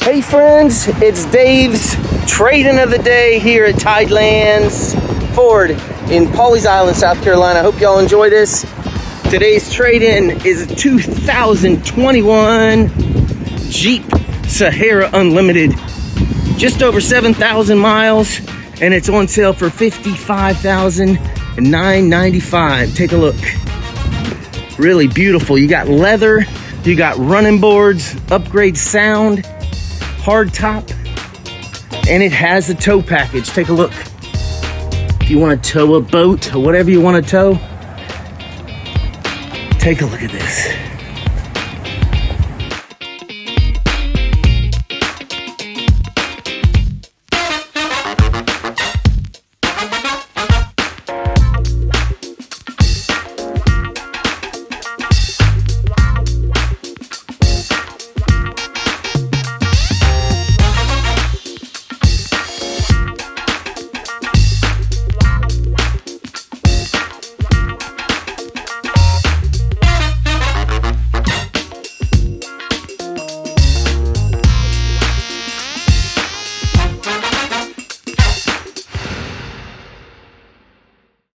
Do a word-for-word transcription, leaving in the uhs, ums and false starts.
Hey friends, it's Dave's trade-in of the day here at Tidelands Ford in Pawleys Island, South Carolina. I hope y'all enjoy this. Today's trade-in is a two thousand twenty-one Jeep Sahara Unlimited. Just over seven thousand miles, and it's on sale for fifty-five thousand nine hundred ninety-five dollars. Take a look. Really beautiful. You got leather, you got running boards, upgrade sound, hard top, and it has a tow package. Take a look. If you want to tow a boat or whatever you want to tow, take a look at this.